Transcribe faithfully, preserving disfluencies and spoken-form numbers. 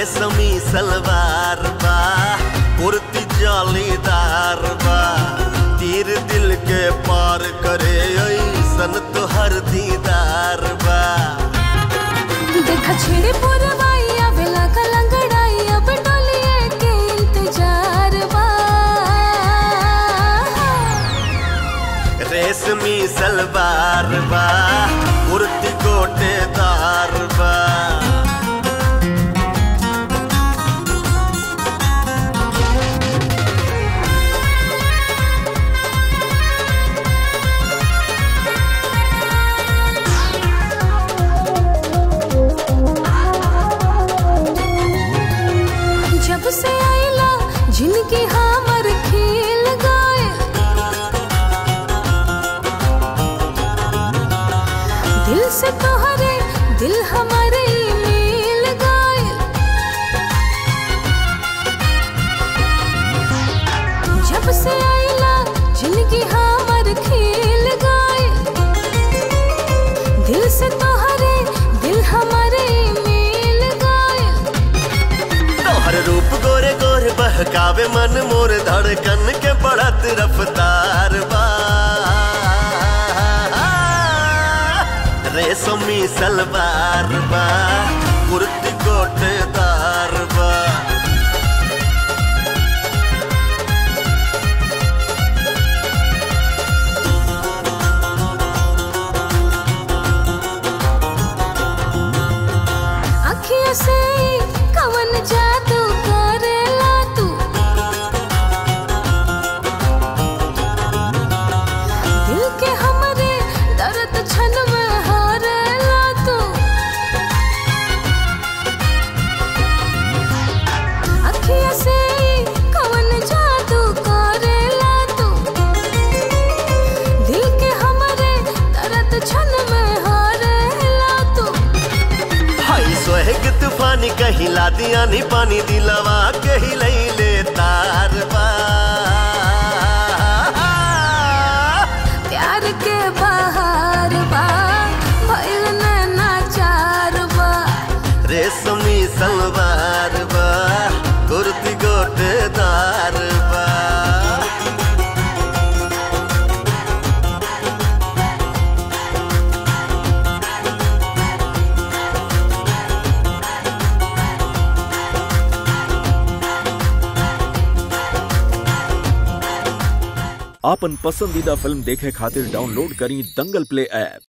रेशमी सलवार बा, कुर्ती जालीदार बा, तीर दिल के पार करे ऐसन तो हर दीदार बा। देखा छिड़े पुरवाई आवेला का लंगड़ाई, अब डोलिए के इंतजार बा। रेशमी सलवार बा, कुर्ती गोटेदार बा। जब से आइला जिनकी हमर खेल गए, दिल से तोहरे दिल हमारे मिल गए। जब से आइला जिनकी हमर खेल गए, दिल से तोहरे दिल हमारे मिल गए। तोहर रूप गोरे गोरे बहकावे मन मोर, धड़कन के बढ़त रफ्तार बा। रेशमी सलवार बा, कुर्ती गोटेदार बा। अखियों से कवन जादू करेला तू, दिल के हमरे दर्द छन में हारेला तू। अखियों से कवन जादू करेला तू, दिल के हमरे दर्द छन में हारेला तू। हाय सोहेग तूफानी कहिला दिया नी पानी, दिलवा कही ले तार बा। प्यार के बहार बा, भइल नैना चार बा। रेशमी सलवार बा, कुर्ती गोटेदार बा। आपन पसंदीदा फिल्म देखे खातिर डाउनलोड करी दंगल प्ले ऐप।